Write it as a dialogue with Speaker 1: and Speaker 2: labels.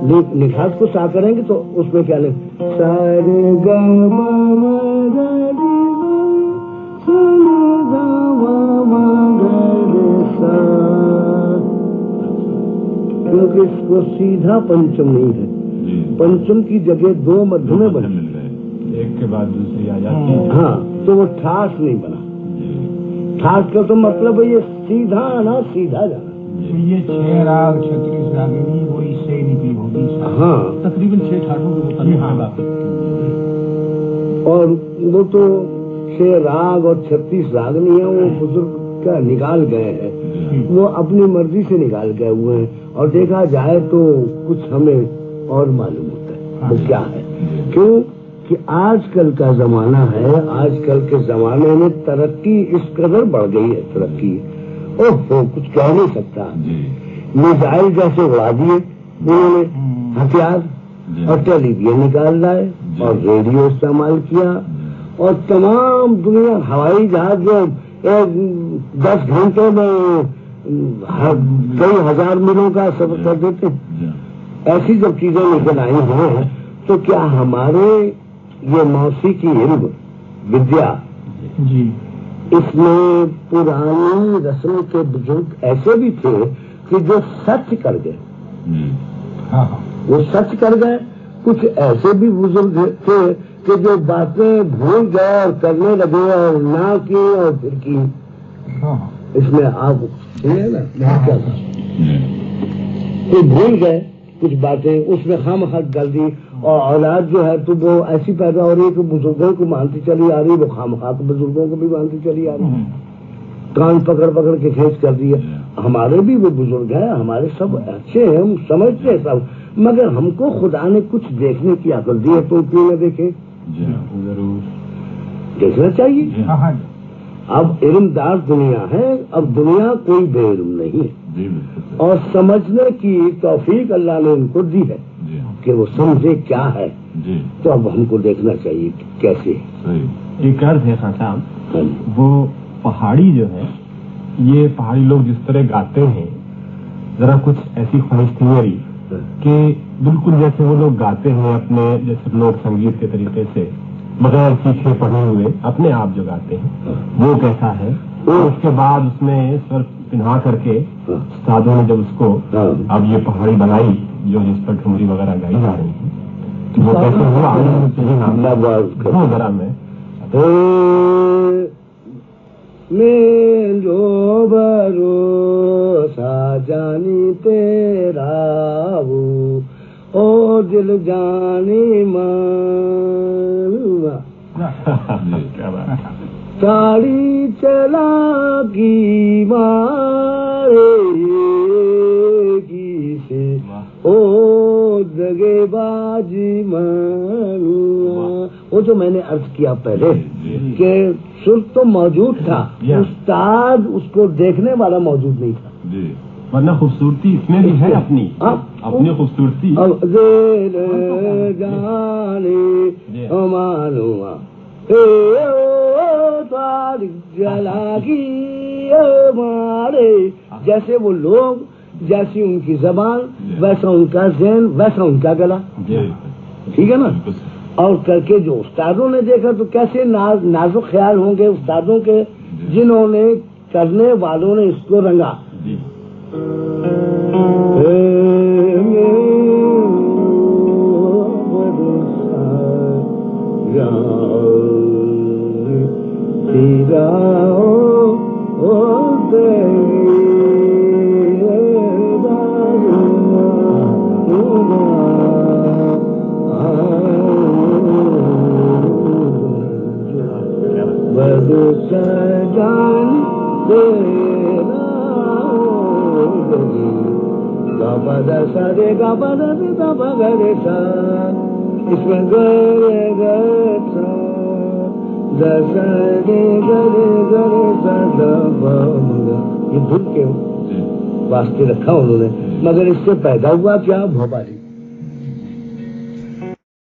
Speaker 1: निखात को सा करेंगे तो उसमें क्या लगे, सारे गा मा मा गा रे सा, क्योंकि इसको सीधा पंचम नहीं है, पंचम की जगह दो मध्यमे बने,
Speaker 2: एक के बाद दूसरी आ जाती है।
Speaker 1: हाँ, तो वो ठास नहीं बना। ठास का तो मतलब है ये सीधा आना, सीधा जाना।
Speaker 3: ये 6 राग 36 रागिनी वो इससे ही निकली होगी।
Speaker 1: हाँ,
Speaker 3: तकरीबन 6 ठाठों के मुताबिक।
Speaker 1: और वो तो 6 राग और 36 रागनी है, वो बुजुर्ग का निकाल गए हैं, वो अपनी मर्जी से निकाल गए हुए हैं। और देखा जाए तो कुछ हमें और मालूम होता है वो क्या है, क्यों कि आजकल का जमाना है, आजकल के जमाने में तरक्की इस कदर बढ़ गई है, तरक्की ओहो कुछ कह नहीं सकता। मिसाइल जैसे उड़ा दिए उन्होंने हथियार, और टेलीविजन निकाल लाए और रेडियो इस्तेमाल किया, और तमाम दुनिया हवाई जहाज जो 10 घंटे में कई हजार मीलों का सफर कर देते, ऐसी जब चीजें निकल आई हैं, तो क्या हमारे ये मौसीकी इल्म विद्या
Speaker 3: जी,
Speaker 1: इसमें पुरानी रस्म के बुजुर्ग ऐसे भी थे कि जो सच कर गए, वो सच कर गए। कुछ ऐसे भी बुजुर्ग थे कि जो बातें भूल गए और करने लगे और ना की और फिर की। इसमें आप ना क्या भूल गए कुछ बातें, उसमें खामखा गल दी, और औलाद जो है तो वो ऐसी पैदा हो रही है कि बुजुर्गों को मानती चली आ रही, वो खामखा बुजुर्गों को भी मानती चली आ रही, कान पकड़ पकड़ के खींच कर दिए। हमारे भी वो बुजुर्ग हैं, हमारे सब अच्छे हैं, हम समझते हैं सब, मगर हमको खुदा ने कुछ देखने की अकल दी है, तो क्यों न देखें?
Speaker 2: जरूर
Speaker 1: देखना चाहिए। अब इल्मदार दुनिया है, अब दुनिया कोई बेइल्म नहीं है, और समझने की तौफीक अल्लाह ने उनको दी है कि वो समझे क्या है। तो अब हमको देखना चाहिए कैसे।
Speaker 2: एक अर्थ है खान साहब, वो पहाड़ी जो है, ये पहाड़ी लोग जिस तरह गाते हैं, जरा कुछ ऐसी ख्वाहिश थी मेरी कि बिल्कुल जैसे वो लोग गाते हैं अपने जैसे लोक संगीत के तरीके से, बगैर सीखे पढ़े हुए अपने आप जो गाते हैं, वो कैसा है। और उसके बाद उसमें स्वर पिन्हा करके उस्तादों ने जब उसको अब ये पहाड़ी बनाई जो जिस पर ठुमरी वगैरह गाई जा रही है, तो वो कैसे हुआ वो जरा
Speaker 1: मैं जो भरोसा जानी तेरा वो, ओ दिल जानी मानुआ ताड़ी चला की मारेगी से, ओ दगेबाजी मानुआ। वो जो मैंने अर्ज किया पहले कि सुर तो मौजूद था, उस्ताद उसको देखने वाला मौजूद नहीं था।
Speaker 2: वरना खूबसूरती इसमें भी है अपनी खूबसूरती।
Speaker 1: जाने मानुआ जलागी मारे, जैसे वो लोग, जैसी उनकी जबान, वैसा उनका ज़हन, वैसा उनका गला, ठीक है ना। और करके जो उस्तादों ने देखा तो कैसे नाजुक ख्याल होंगे उस्तादों के, जिन्होंने करने वालों ने इसको रंगा। इसमें गरे ये धुन के वास्ते रखा उन्होंने, मगर इससे पैदा हुआ क्या भोपाली।